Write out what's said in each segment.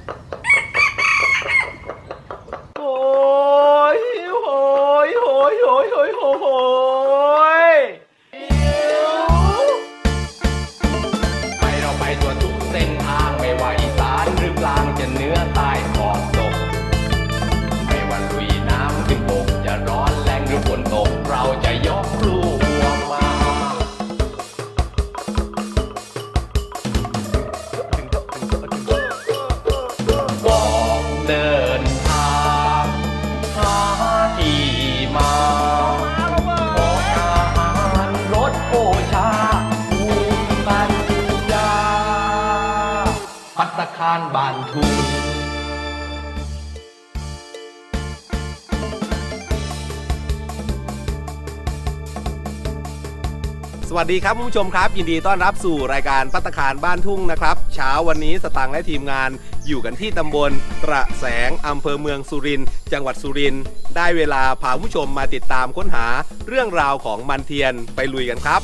โอ้ยโหยโหยโหยโหยโหยโหยไปเราไปทั่วทุกเส้นทางไม่ว่าอีสานหรือกลางจะเหนือใต้ขอบตกไม่ว่าลุยน้ำขึ้นบกจะร้อนแรงหรือฝนตกเราจะยกลูกหัวมาบอกเดินทางหาที่มาของอาหารรสโอชาภูมิปัญญาภัตตาคารบ้านทุ่งสวัสดีครับคุณผู้ชมครับยินดีต้อนรับสู่รายการภัตตาคารบ้านทุ่งนะครับเช้าวันนี้สตางค์และทีมงานอยู่กันที่ตำบลตระแสงอำเภอเมืองสุรินทร์จังหวัดสุรินทร์ได้เวลาพาผู้ชมมาติดตามค้นหาเรื่องราวของมันเทียนไปลุยกันครับ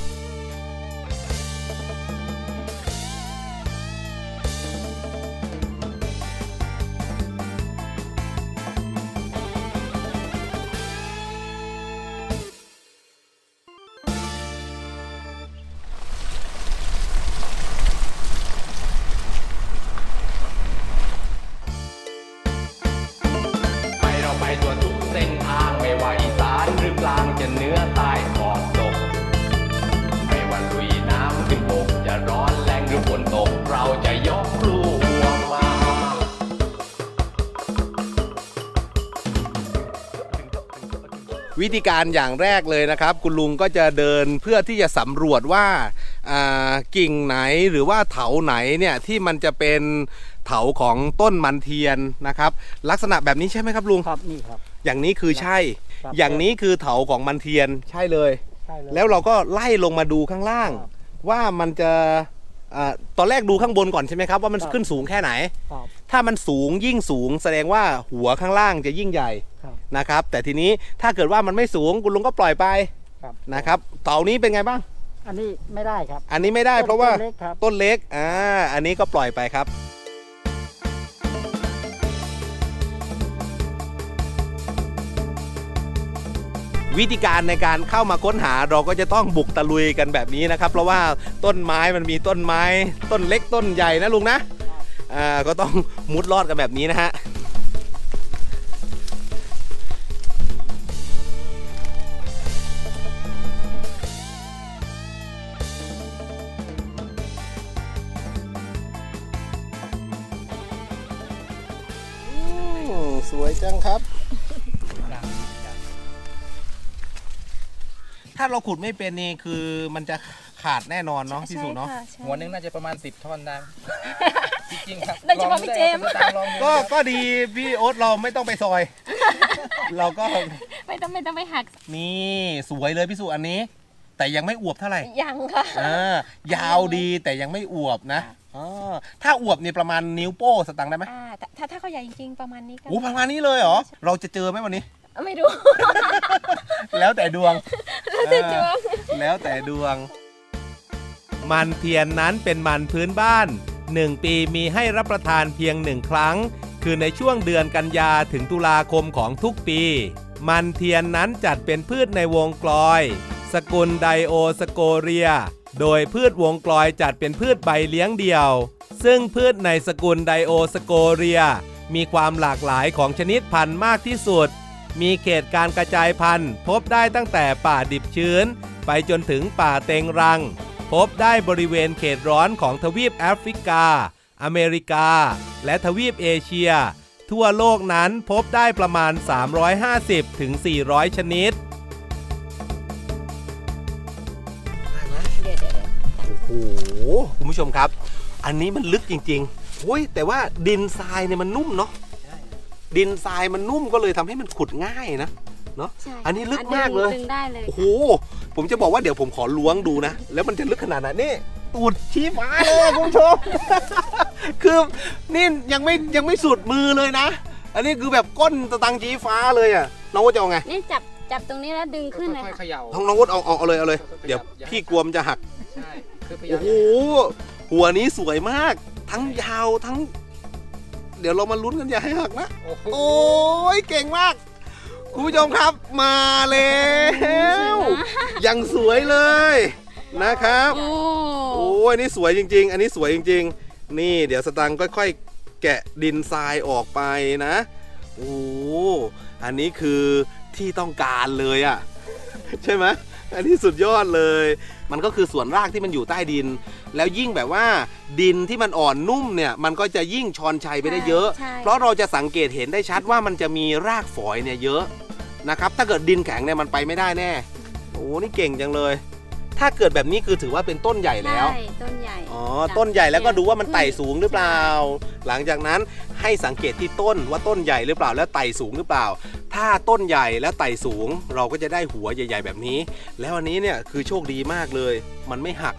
ไปทั่วทุกเส้นทางไม่ว่าอีสานหรือกลางจะเหนือใต้ขอบตกไม่ว่าลุยน้ำขึ้นบกจะร้อนแรงหรือฝนตกเราจะยกลูกหัวมาวิธีการอย่างแรกเลยนะครับคุณลุงก็จะเดินเพื่อที่จะสำรวจว่ากิ่งไหนหรือว่าเถาไหนเนี่ยที่มันจะเป็นเถาของต้นมันเทียนนะครับลักษณะแบบนี้ใช่ไหมครับลุงครับนี่ครับอย่างนี้คือใช่อย่างนี้คือเถาของมันเทียนใช่เลยแล้วเราก็ไล่ลงมาดูข้างล่างว่ามันจะตอนแรกดูข้างบนก่อนใช่ไหมครับว่ามันขึ้นสูงแค่ไหนถ้ามันสูงยิ่งสูงแสดงว่าหัวข้างล่างจะยิ่งใหญ่นะครับแต่ทีนี้ถ้าเกิดว่ามันไม่สูงคุณลุงก็ปล่อยไปนะครับเถานี้เป็นไงบ้างอันนี้ไม่ได้ครับอันนี้ไม่ได้เพราะว่าต้นเล็กอันนี้ก็ปล่อยไปครับวิธีการในการเข้ามาค้นหาเราก็จะต้องบุกตะลุยกันแบบนี้นะครับเพราะว่าต้นไม้มันมีต้นไม้ต้นเล็กต้นใหญ่นะลุงนะก็ต้องมุดลอดกันแบบนี้นะฮะสวยจังครับถ้าเราขุดไม่เป็นนี่คือมันจะขาดแน่นอนเนาะพี่สุเนาะหัวนึงน่าจะประมาณ10 ท่อนได้จริงๆครับโดยเฉพาะพี่เจมส์ก็ดีพี่โอ๊ตเราไม่ต้องไปซอยเราก็ไม่ต้องไปหักนี่สวยเลยพี่สุอันนี้แต่ยังไม่อวบเท่าไหร่ยังค่ะยาวดีแต่ยังไม่อวบนะถ้าอวบเนี่ยประมาณนิ้วโป้สตังค์ได้ไหมถ้าเขาใหญ่จริงๆประมาณนี้ก็ประมาณนี้เลยเหรอเราจะเจอไหมวันนี้ไม่รู้แล้วแต่ดวงแล้วแต่ดวงมันเทียนนั้นเป็นมันพื้นบ้าน1 ปีมีให้รับประทานเพียง1 ครั้งคือในช่วงเดือนกันยาถึงตุลาคมของทุกปีมันเทียนนั้นจัดเป็นพืชในวงกลอยสกุลไดโอสโกเรียโดยพืชวงกลอยจัดเป็นพืชใบเลี้ยงเดี่ยวซึ่งพืชในสกุลไดโอสโกเรียมีความหลากหลายของชนิดพันธุ์มากที่สุดมีเขตการกระจายพันธุ์พบได้ตั้งแต่ป่าดิบชื้นไปจนถึงป่าเต็งรังพบได้บริเวณเขตร้อนของทวีปแอฟริกาอเมริกาและทวีปเอเชียทั่วโลกนั้นพบได้ประมาณ350 ถึง 400 ชนิดได้ไหมโอ้โหคุณผู้ชมครับอันนี้มันลึกจริงๆโอ้ยแต่ว่าดินทรายเนี่ยมันนุ่มเนาะดินทรายมันนุ่มก็เลยทำให้มันขุดง่ายนะเนาะอันนี้ลึกมากเลยโอ้โหผมจะบอกว่าเดี๋ยวผมขอล้วงดูนะแล้วมันจะลึกขนาดไหนนี่ตูดชี้ฟ้าเลยคุณผู้ชม คือนี่ยังไม่สุดมือเลยนะอันนี้คือแบบก้นตะตังชี้ฟ้าเลยอ่ะน้องวุฒิจะเอาไงนี่จับตรงนี้แล้วดึงขึ้นเลยน้องวุฒิเอาเลยเดี๋ยวพี่กลัวมันจะหักโอ้โหหัวนี้สวยมากทั้งยาวทั้งเดี๋ยวเรามาลุ้นกันอย่าให้หักนะโอ้ยเก่งมากคุณผู้ชมครับมาแล้วยังสวยเลยนะครับโอ้ยนี่สวยจริงๆอันนี้สวยจริงๆนี่เดี๋ยวสตังค์ค่อยๆแกะดินทรายออกไปนะโอ้อันนี้คือที่ต้องการเลยอ่ะใช่ไหมอันนี้สุดยอดเลยมันก็คือส่วนรากที่มันอยู่ใต้ดินแล้วยิ่งแบบว่าดินที่มันอ่อนนุ่มเนี่ยมันก็จะยิ่งชอนชัยไปได้เยอะเพราะเราจะสังเกตเห็นได้ชัดว่ามันจะมีรากฝอยเนี่ยเยอะนะครับถ้าเกิดดินแข็งเนี่ยมันไปไม่ได้แน่โอ้นี่เก่งจังเลยถ้าเกิดแบบนี้คือถือว่าเป็นต้นใหญ่แล้วใช่ต้นใหญ่อ๋อต้นใหญ่แล้วก็ดูว่ามันไต่สูงหรือเปล่าหลังจากนั้นให้สังเกตที่ต้นว่าต้นใหญ่หรือเปล่าแล้วไต่สูงหรือเปล่าถ้าต้นใหญ่แล้วไต่สูงเราก็จะได้หัวใหญ่ๆแบบนี้แล้วอันนี้เนี่ยคือโชคดีมากเลยมันไม่หัก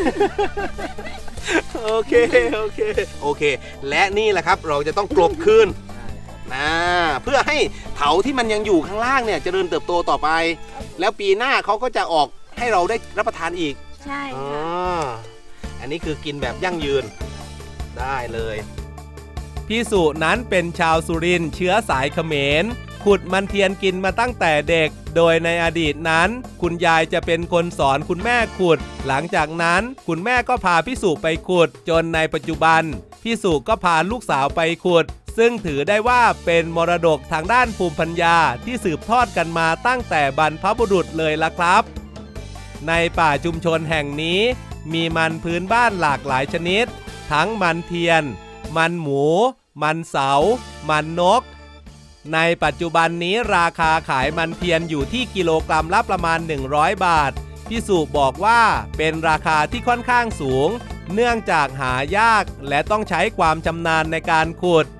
โอเคและนี่แหละครับเราจะต้องกลบคืนเพื่อให้เถาที่มันยังอยู่ข้างล่างเนี่ยเจริญเติบโตต่อไปแล้วปีหน้าเขาก็จะออกให้เราได้รับประทานอีกใช่ค่ะอันนี้คือกินแบบยั่งยืนได้เลยพี่สุนั้นเป็นชาวสุรินทร์เชื้อสายเขมรขุดมันเทียนกินมาตั้งแต่เด็กโดยในอดีตนั้นคุณยายจะเป็นคนสอนคุณแม่ขุดหลังจากนั้นคุณแม่ก็พาพี่สุไปขุดจนในปัจจุบันพี่สุก็พาลูกสาวไปขุดซึ่งถือได้ว่าเป็นมรดกทางด้านภูมิปัญญาที่สืบทอดกันมาตั้งแต่บรรพบุรุษเลยล่ะครับในป่าชุมชนแห่งนี้มีมันพื้นบ้านหลากหลายชนิดทั้งมันเทียนมันหมูมันเสามันนกในปัจจุบันนี้ราคาขายมันเทียนอยู่ที่กิโลกรัมละประมาณ100 บาทพี่สุบอกว่าเป็นราคาที่ค่อนข้างสูงเนื่องจากหายากและต้องใช้ความชำนาญในการขุด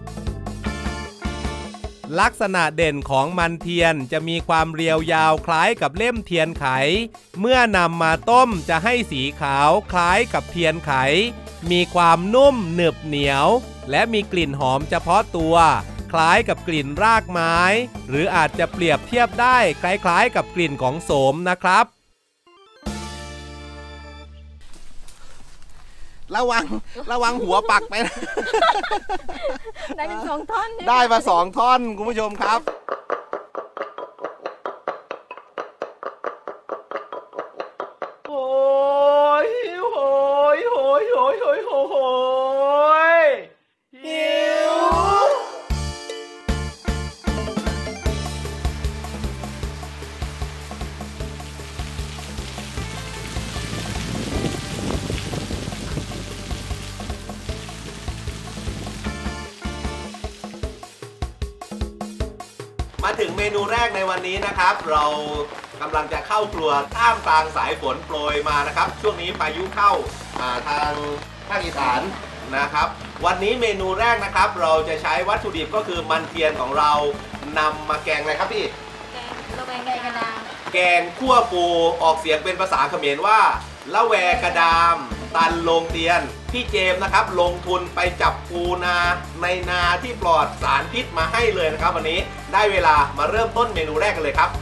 ลักษณะเด่นของมันเทียนจะมีความเรียวยาวคล้ายกับเล่มเทียนไขเมื่อนำมาต้มจะให้สีขาวคล้ายกับเทียนไขมีความนุ่มหนึบเหนียวและมีกลิ่นหอมเฉพาะตัวคล้ายกับกลิ่นรากไม้หรืออาจจะเปรียบเทียบได้คล้ายๆกับกลิ่นของโสมนะครับระวังหัวปักไปนะได้เป็น2 ท่อนได้มา2 ท่อนคุณผู้ชมครับโอ้ยโหยหิวมาถึงเมนูแรกในวันนี้นะครับเรากำลังจะเข้าครัวท่ามกลางสายฝนโปรยมานะครับช่วงนี้พายุเข้าทางภาคอีสานนะครับวันนี้เมนูแรกนะครับเราจะใช้วัตถุดิบก็คือมันเทียนของเรานำมาแกงอะไรครับพี่แกงกระดามแกงคั่วปูออกเสียงเป็นภาษาเขมรว่าละแวกระดามตันลงเตียนพี่เจมส์นะครับลงทุนไปจับปูนาในนาที่ปลอดสารพิษมาให้เลยนะครับวันนี้ได้เวลามาเริ่มต้นเมนูแรกกันเลยครับ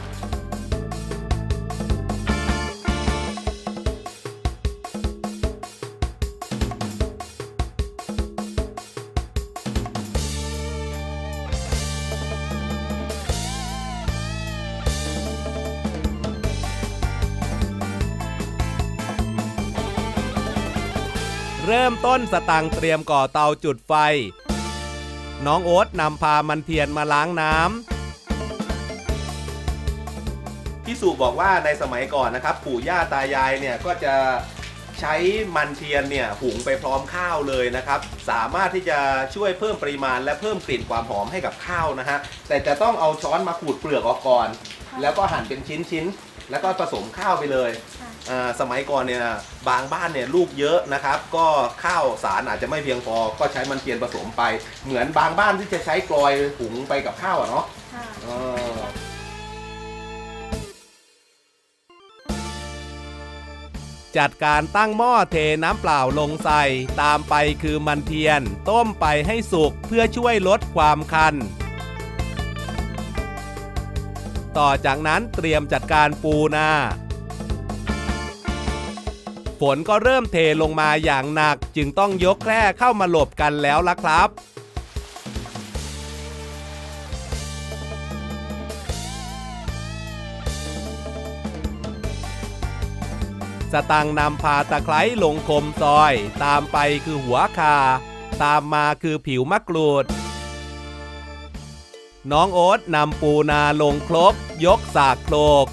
เริ่มต้นสตังเตรียมก่อเตาจุดไฟน้องโอ๊ตนำพามันเทียนมาล้างน้ำพี่สุบอกว่าในสมัยก่อนนะครับปู่ย่าตายายเนี่ยก็จะใช้มันเทียนเนี่ยหุงไปพร้อมข้าวเลยนะครับสามารถที่จะช่วยเพิ่มปริมาณและเพิ่มกลิ่นความหอมให้กับข้าวนะฮะแต่จะต้องเอาช้อนมาขูดเปลือกออกก่อนแล้วก็หั่นเป็นชิ้นๆแล้วก็ผสมข้าวไปเลยสมัยก่อนเนี่ยบางบ้านเนี่ยลูกเยอะนะครับก็ข้าวสารอาจจะไม่เพียงพอก็ใช้มันเทียนผสมไปเหมือนบางบ้านที่จะใช้กลอยหุงไปกับข้าวเนาะจัดการตั้งหม้อเทน้ำเปล่าลงใส่ตามไปคือมันเทียนต้มไปให้สุกเพื่อช่วยลดความคันต่อจากนั้นเตรียมจัดการปูนาฝนก็เริ่มเทลงมาอย่างหนักจึงต้องยกแคร่เข้ามาหลบกันแล้วล่ะครับสตังค์นำพาตะไคร้ลงคมซอยตามไปคือหัวข่าตามมาคือผิวมะกรูดน้องโอ๊ตนำปูนาลงครกยกสากโครก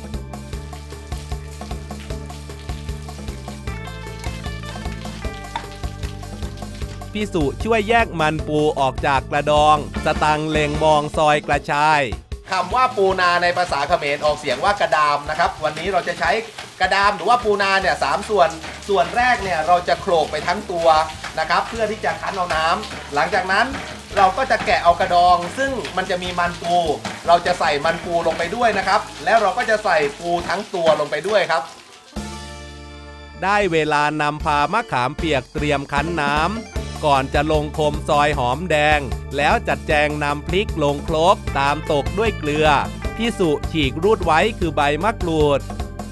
พี่สุช่วยแยกมันปูออกจากกระดองสตังค์เล็งมองซอยกระชายคำว่าปูนาในภาษาเขมรออกเสียงว่ากระดามนะครับวันนี้เราจะใช้กระดามหรือว่าปูนาเนี่ย3 ส่วนแรกเนี่ยเราจะโขลกไปทั้งตัวนะครับเพื่อที่จะคั้นเอาน้ำหลังจากนั้นเราก็จะแกะเอากระดองซึ่งมันจะมีมันปูเราจะใส่มันปูลงไปด้วยนะครับแล้วเราก็จะใส่ปูทั้งตัวลงไปด้วยครับได้เวลานำพามะขามเปียกเตรียมคั้นน้ำก่อนจะลงคมซอยหอมแดงแล้วจัดแจงนำพริกลงครกตามตกด้วยเกลือพี่สุฉีกรูดไว้คือใบมะกรูด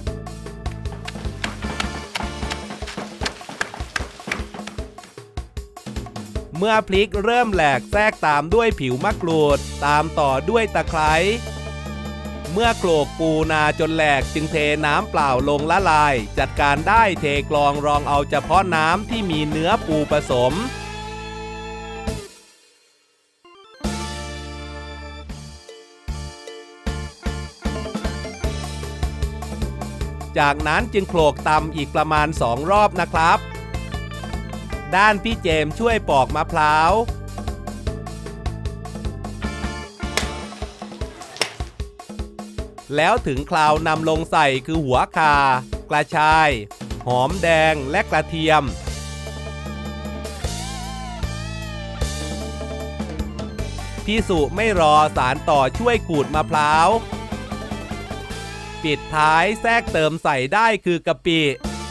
เมื่อพริกเริ่มแหลกแทรกตามด้วยผิวมะกรูดตามต่อด้วยตะไคร้เมื่อโขลกปูนาจนแหลกจึงเทน้ำเปล่าลงละลายจัดการได้เทกรองรองเอาเฉพาะน้ำที่มีเนื้อปูผสมจากนั้นจึงโขลกตำอีกประมาณ2 รอบนะครับด้านพี่เจมช่วยปอกมะพร้าวแล้วถึงคราวนำลงใส่คือหัวข่ากระชายหอมแดงและกระเทียมพี่สุไม่รอสารต่อช่วยขูดมะพร้าวปิดท้ายแทรกเติมใส่ได้คือกะปิ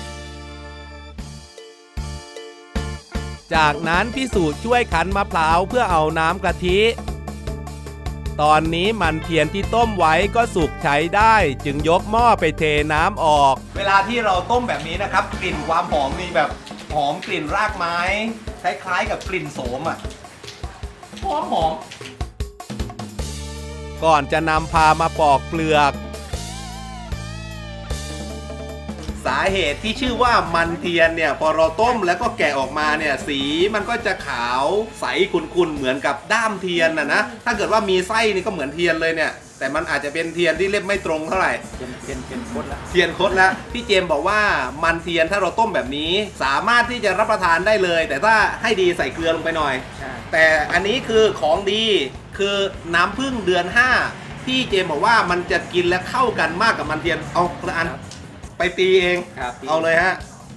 จากนั้นพี่สุช่วยคั้นมะพร้าวเพื่อเอาน้ำกะทิตอนนี้มันเทียนที่ต้มไว้ก็สุกใช้ได้จึงยกหม้อไปเทน้ำออกเวลาที่เราต้มแบบนี้นะครับกลิ่นความหอมมีแบบหอมกลิ่นรากไม้คล้ายๆกับกลิ่นโสมหอมก่อนจะนำพามาปอกเปลือกสาเหตุที่ชื่อว่ามันเทียนเนี่ยพอเราต้มแล้วก็แกะออกมาเนี่ยสีมันก็จะขาวใสขุ่นๆเหมือนกับด้ามเทียนนะถ้าเกิดว่ามีไส้นี่ก็เหมือนเทียนเลยเนี่ยแต่มันอาจจะเป็นเทียนที่เล่มไม่ตรงเท่าไหร่เทียนคดแล้วพี่เจมบอกว่ามันเทียนถ้าเราต้มแบบนี้สามารถที่จะรับประทานได้เลยแต่ถ้าให้ดีใส่เกลือลงไปหน่อยแต่อันนี้คือของดีคือน้ำผึ้งเดือน5พี่เจมบอกว่ามันจะกินและเข้ากันมากกับมันเทียนเอาละอันไปตีเองเอาเลยฮะ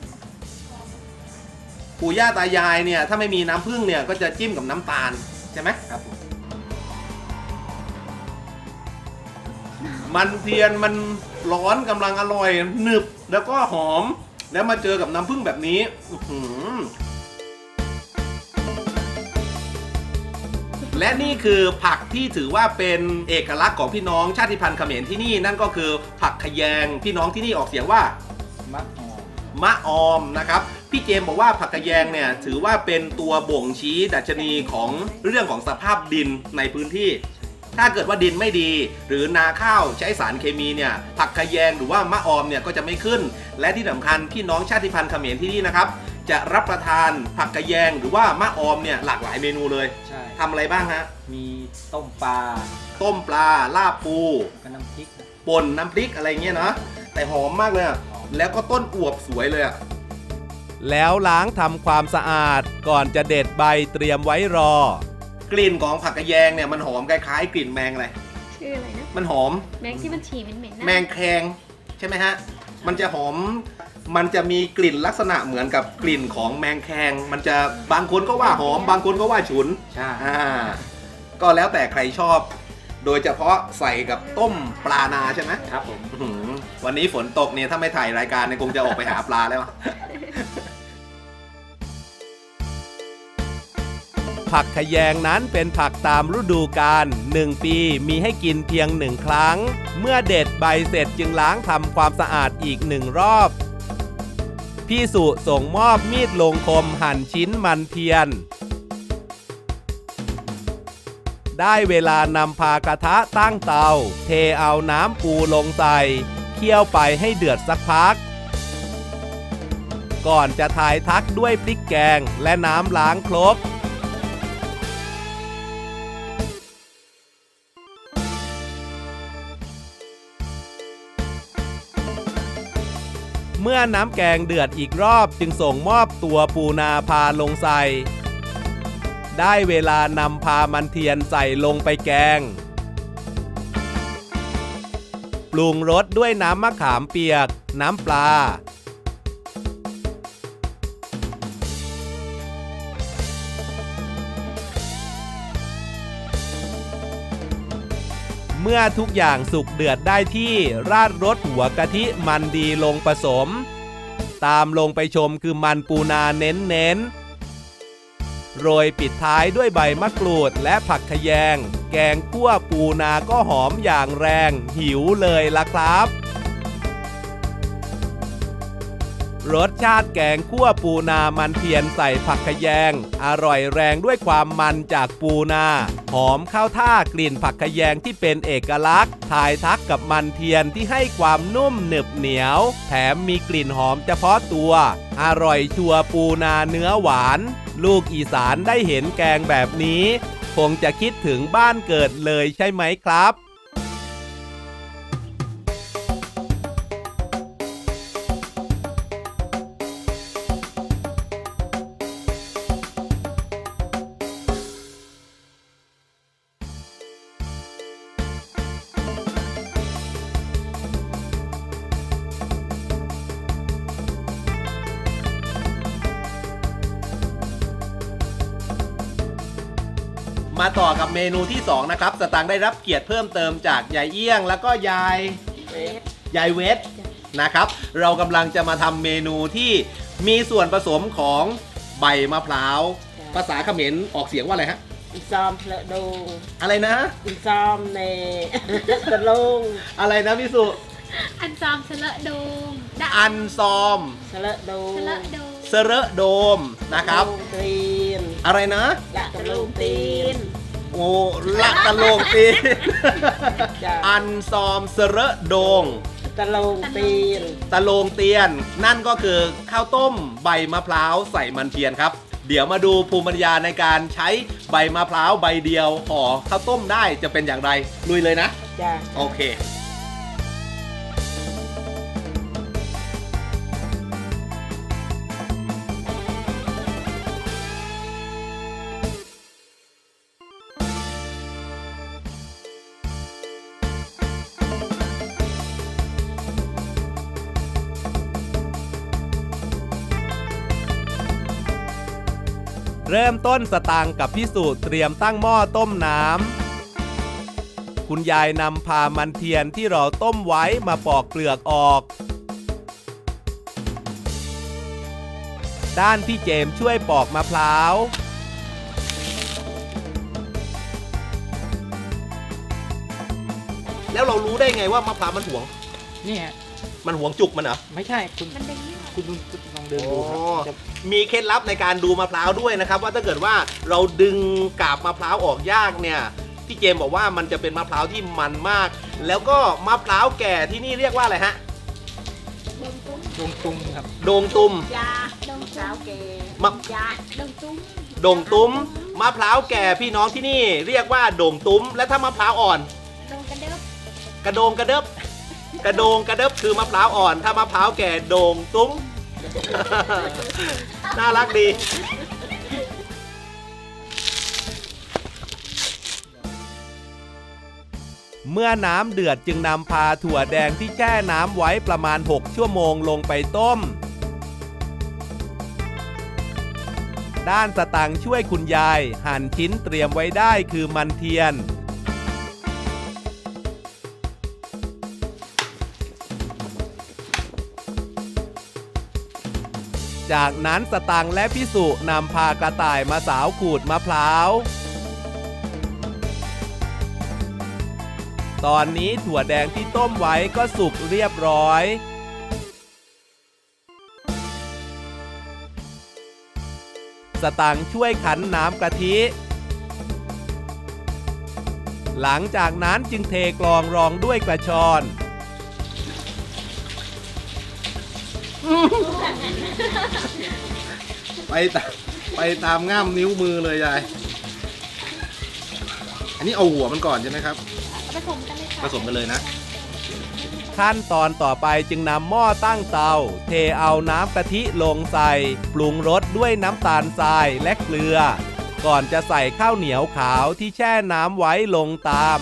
ปู่ย่าตายายเนี่ยถ้าไม่มีน้ำผึ้งเนี่ยก็จะจิ้มกับน้ำตาลใช่ไหมครับมันเทียนมันร้อนกำลังอร่อยหนึบแล้วก็หอมแล้วมาเจอกับน้ำผึ้งแบบนี้และนี่คือผักที่ถือว่าเป็นเอกลักษณ์ของพี่น้องชาติพันธุ์เขมรที่นี่นั่นก็คือผักขยงพี่น้องที่นี่ออกเสียงว่ามะออมนะครับพี่เจมบอกว่าผักขยงเนี่ยถือว่าเป็นตัวบ่งชี้ดัชนีของเรื่องของสภาพดินในพื้นที่ถ้าเกิดว่าดินไม่ดีหรือนาข้าวใช้สารเคมีเนี่ยผักขยงหรือว่ามะออมเนี่ยก็จะไม่ขึ้นและที่สำคัญพี่น้องชาติพันธุ์เขมรที่นี่นะครับจะรับประทานผักกะแยงหรือว่ามะออมเนี่ยหลากหลายเมนูเลยทำอะไรบ้างฮะมีต้มปลาลาบปูกับน้ำพริกป่นน้ำพริกอะไรเงี้ยเนาะแต่หอมมากเลยแล้วก็ต้นอวบสวยเลยแล้วล้างทำความสะอาดก่อนจะเด็ดใบเตรียมไว้รอกลิ่นของผักกะแยงเนี่ยมันหอมคล้ายๆกลิ่นแมงอะไรชื่ออะไรนะมันหอมแมงที่มันฉี่เหม็นๆนะแมงแคงใช่ไหมฮะมันจะหอมมันจะมีกลิ่นลักษณะเหมือนกับกลิ่นของแมงแคงมันจะบางคนก็ว่าหอมบางคนก็ว่าฉุนก็แล้วแต่ใครชอบโดยเฉพาะใส่กับต้มปลานาใช่ไหมครับผมวันนี้ฝนตกเนี่ยถ้าไม่ถ่ายรายการเนี่ยคงจะออกไปหาปลาแล้วผักขยงนั้นเป็นผักตามฤดูกาล1 ปีมีให้กินเพียง1 ครั้งเมื่อเด็ดใบเสร็จจึงล้างทำความสะอาดอีก1 รอบพี่สุส่งมอบมีดลงคมหั่นชิ้นมันเทียนได้เวลานำพากระทะตั้งเตาเทเอาน้ำปูลงใส่เคี่ยวไปให้เดือดสักพักก่อนจะถ่ายทักด้วยพริกแกงและน้ำล้างครกเมื่อน้ำแกงเดือดอีกรอบจึงส่งมอบตัวปูนาพาลงใส่ได้เวลานำพามันเทียนใส่ลงไปแกงปรุงรสด้วยน้ำมะขามเปียกน้ำปลาเมื่อทุกอย่างสุกเดือดได้ที่ราดรสหัวกะทิมันดีลงผสมตามลงไปชมคือมันปูนาเน้นๆโรยปิดท้ายด้วยใบมะกรูดและผักขะแยงแกงคั่วปูนาก็หอมอย่างแรงหิวเลยล่ะครับรสชาติแกงคั่วปูนามันเทียนใส่ผักขะแยงอร่อยแรงด้วยความมันจากปูนาหอมเข้าท่ากลิ่นผักขะแยงที่เป็นเอกลักษณ์ถ่ายทักกับมันเทียนที่ให้ความนุ่มหนึบเหนียวแถมมีกลิ่นหอมเฉพาะตัวอร่อยชัวร์ปูนาเนื้อหวานลูกอีสานได้เห็นแกงแบบนี้คงจะคิดถึงบ้านเกิดเลยใช่ไหมครับมาต่อกับเมนูที่2นะครับสตางค์ได้รับเกียรติเพิ่มเติมจากยายเอี้ยงแล้วก็ยายเวทนะครับเรากำลังจะมาทำเมนูที่มีส่วนผสมของใบมะพร้าวภาษาเขมรออกเสียงว่าอะไรฮะอินซอมเพลโดอะไรนะอินซอมในตะลงอะไรนะพี่สุอันซอมเสลโดมอันซอมเสลโดมเสลโดมนะครับอะไรนะละตะลงตีนโอ้ละตะลงตีนอันซอมเสลโดงตะลงตีนตะลงเตียนนั่นก็คือข้าวต้มใบมะพร้าวใส่มันเทียนครับเดี๋ยวมาดูภูมิปัญญาในการใช้ใบมะพร้าวใบเดียวห่อข้าวต้มได้จะเป็นอย่างไรลุยเลยนะจ้ะโอเคเริ่มต้นสตางค์กับพี่สุเตรียมตั้งหม้อต้มน้ำคุณยายนำพามันเทียนที่เราต้มไว้มาปอกเปลือกออกด้านพี่เจมช่วยปอกมะพร้าวแล้วเรารู้ได้ไงว่ามะพร้าวมันหวงนี่มันหวงจุกมันเหรอไม่ใช่คุณลองเดินดูครับมีเคล็ดลับในการดูมะพร้าวด้วยนะครับว่าถ้าเกิดว่าเราดึงกาบมะพร้าวออกยากเนี่ยพี่เจมบอกว่ามันจะเป็นมะพร้าวที่มันมากแล้วก็มะพร้าวแก่ที่นี่เรียกว่าอะไรฮะดงตุ้มครับดงตุ้มยาดงเช้าแก่ยาดงตุ้มดงตุ้มมะพร้าวแก่พี่น้องที่นี่เรียกว่าดงตุ้มและถ้ามะพร้าวอ่อนดงกระเดิบกระโดงกระเดิบกระโดงกระเดิบคือมะพร้าวอ่อนถ้ามะพร้าวแก่โดงตุ้มน่ารักดีเมื่อน้ำเดือดจึงนำพาถั่วแดงที่แช่น้ำไว้ประมาณ6ชั่วโมงลงไปต้มด้านสตางค์ช่วยคุณยายหั่นชิ้นเตรียมไว้ได้คือมันเทียนจากนั้นสตางค์และพี่สุนำพากระต่ายมาสาวขูดมะพร้าวตอนนี้ถั่วแดงที่ต้มไว้ก็สุกเรียบร้อยสตางค์ช่วยขันน้ำกะทิหลังจากนั้นจึงเทกลองรองด้วยกระชอนไปตามง่ามนิ้วมือเลยยายอันนี้เอาหัวมันก่อนใช่ไหมครับผสมกันเลยค่ะผสมกันเลยนะขั้นตอนต่อไปจึงนำหม้อตั้งเตาเทเอาน้ำกะทิลงใส่ปรุงรสด้วยน้ำตาลทรายและเกลือก่อนจะใส่ข้าวเหนียวขาวที่แช่น้ำไว้ลงตาม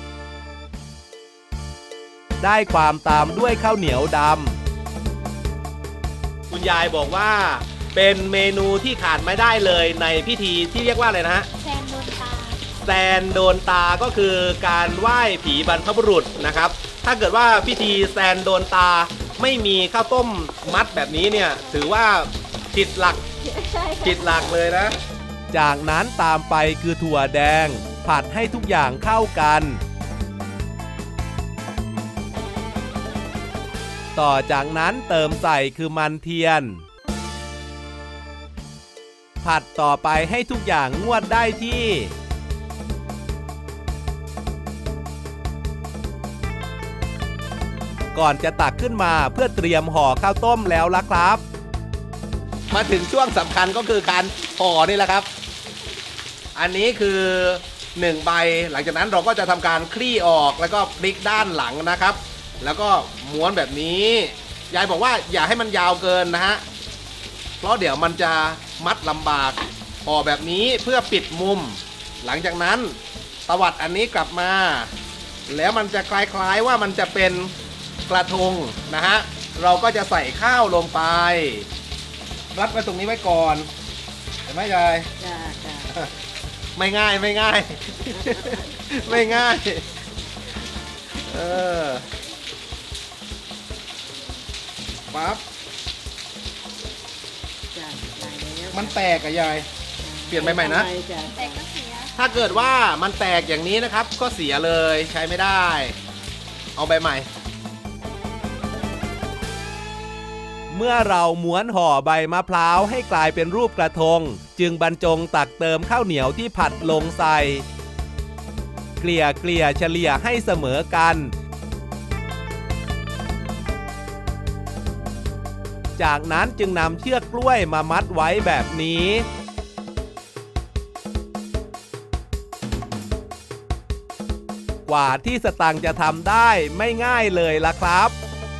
ได้ความตามด้วยข้าวเหนียวดำคุณยายบอกว่าเป็นเมนูที่ขาดไม่ได้เลยในพิธีที่เรียกว่าอะไรนะฮะแซนโดนตาแซนโดนตาก็คือการไหว้ผีบรรพบุรุษนะครับถ้าเกิดว่าพิธีแซนโดนตาไม่มีข้าวต้มมัดแบบนี้เนี่ยถือว่าผิดหลักเลยนะจากนั้นตามไปคือถั่วแดงผัดให้ทุกอย่างเข้ากันต่อจากนั้นเติมใส่คือมันเทียนผัดต่อไปให้ทุกอย่างงวดได้ที่ก่อนจะตักขึ้นมาเพื่อเตรียมห่อข้าวต้มแล้วล่ะครับมาถึงช่วงสำคัญก็คือการห่อนี่แหละครับอันนี้คือ1ใบหลังจากนั้นเราก็จะทำการคลี่ออกแล้วก็พลิกด้านหลังนะครับแล้วก็ม้วนแบบนี้ยายบอกว่าอย่าให้มันยาวเกินนะฮะเพราะเดี๋ยวมันจะมัดลำบากห่อแบบนี้เพื่อปิดมุมหลังจากนั้นตวัดอันนี้กลับมาแล้วมันจะคล้ายๆว่ามันจะเป็นกระทงนะฮะเราก็จะใส่ข้าวลงไปรัดไว้ตรงนี้ไว้ก่อนเห็นไหมยายไม่ง่ายไม่ง่ายปั๊บมันแตกอะยายเปลี่ยนใหม่ๆนะแตกก็เสียถ้าเกิดว่ามันแตกอย่างนี้นะครับก็เสียเลยใช้ไม่ได้เอาใบใหม่เมื่อเราม้วนห่อใบมะพร้าวให้กลายเป็นรูปกระทงจึงบรรจงตักเติมข้าวเหนียวที่ผัดลงใส่เกลี่ยเฉลี่ยให้เสมอกันจากนั้นจึงนำเชือกกล้วยมามัดไว้แบบนี้กว่าที่สตังค์จะทำได้ไม่ง่ายเลยล่ะครับ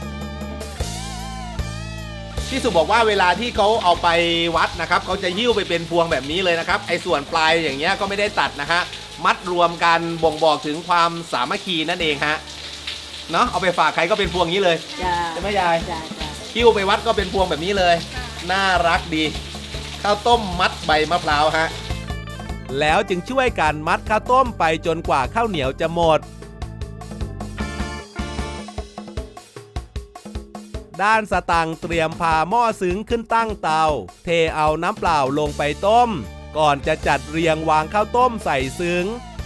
พี่สุบอกว่าเวลาที่เขาเอาไปวัดนะครับเขาจะหิ้วไปเป็นพวงแบบนี้เลยนะครับไอ้ส่วนปลายอย่างเงี้ยก็ไม่ได้ตัดนะฮะมัดรวมกันบ่งบอกถึงความสามัคคีนั่นเองฮะเนาะเอาไปฝากใครก็เป็นพวงนี้เลยใช่ไหมยายหิ้วไปวัดก็เป็นพวงแบบนี้เลยน่ารักดีข้าวต้มมัดใบมะพร้าวฮะแล้วจึงช่วยกันมัดข้าวต้มไปจนกว่าข้าวเหนียวจะหมดด้านสตังค์เตรียมพาหม้อซึ้งขึ้นตั้งเตาเทเอาน้ำเปล่าลงไปต้มก่อนจะจัดเรียงวางข้าวต้มใส่ซึ้ง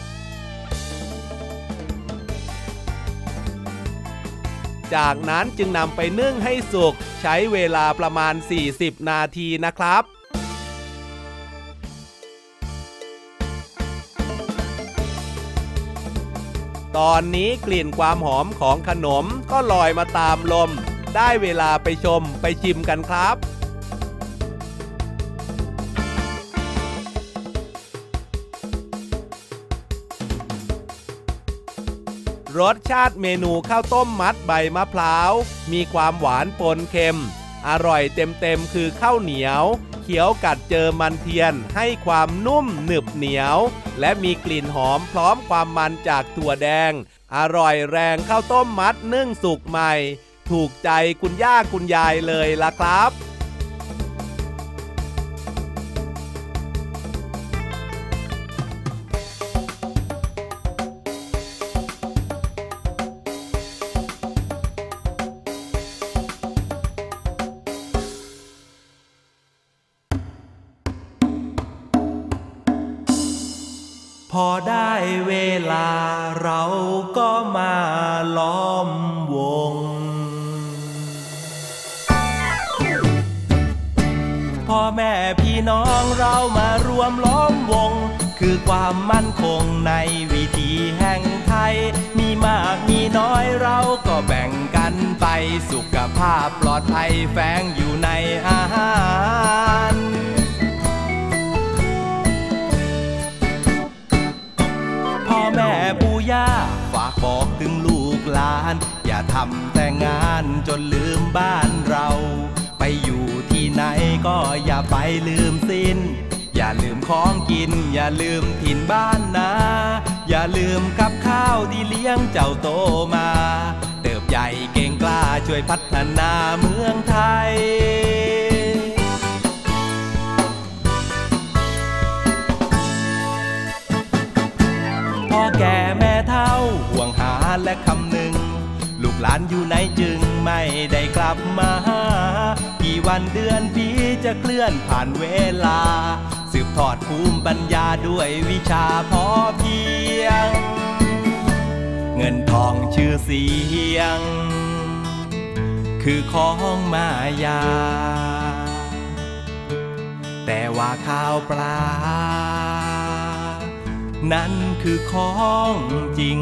จากนั้นจึงนำไปนึ่งให้สุกใช้เวลาประมาณ40นาทีนะครับตอนนี้กลิ่นความหอมของขนมก็ลอยมาตามลมได้เวลาไปชมไปชิมกันครับรสชาติเมนูข้าวต้มมัดใบมะพร้าวมีความหวานปนเค็มอร่อยเต็มๆคือข้าวเหนียวเคี้ยวกัดเจอมันเทียนให้ความนุ่มหนึบเหนียวและมีกลิ่นหอมพร้อมความมันจากถั่วแดงอร่อยแรงข้าวต้มมัดนึ่งสุกใหม่ถูกใจคุณย่าคุณยายเลยล่ะครับ พอได้เวลาเราก็มาล้อมวงพ่อแม่พี่น้องเรามารวมล้อมวงคือความมั่นคงในวิถีแห่งไทยมีมากมีน้อยเราก็แบ่งกันไปสุขภาพปลอดภัยแฝงอยู่ในอาหารพ่อแม่ปู่ย่าฝากบอกถึงลูกหลานอย่าทำแต่งานจนลืมบ้านเราไปอยู่ที่ไหนก็อย่าไปลืมสิ้นอย่าลืมของกินอย่าลืมถิ่นบ้านนาอย่าลืมกับข้าวที่เลี้ยงเจ้าโตมาเติบใหญ่เก่งกล้าช่วยพัฒนาเมืองไทยพ่อแก่แม่เฒ่าห่วงหาและคำนึงลูกหลานอยู่ไหนจึงไม่ได้กลับมาหากี่วันเดือนปีจะเคลื่อนผ่านเวลาสืบทอดภูมิปัญญาด้วยวิชาพอเพียงเงินทองชื่อเสียงคือของมายาแต่ว่าข้าวปลานั้นคือของจริง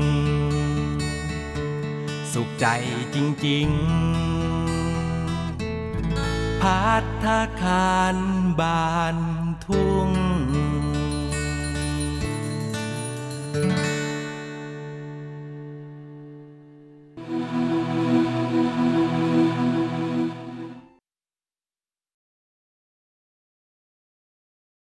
สุขใจจริงๆภัตตาคารบ้านทุ่ง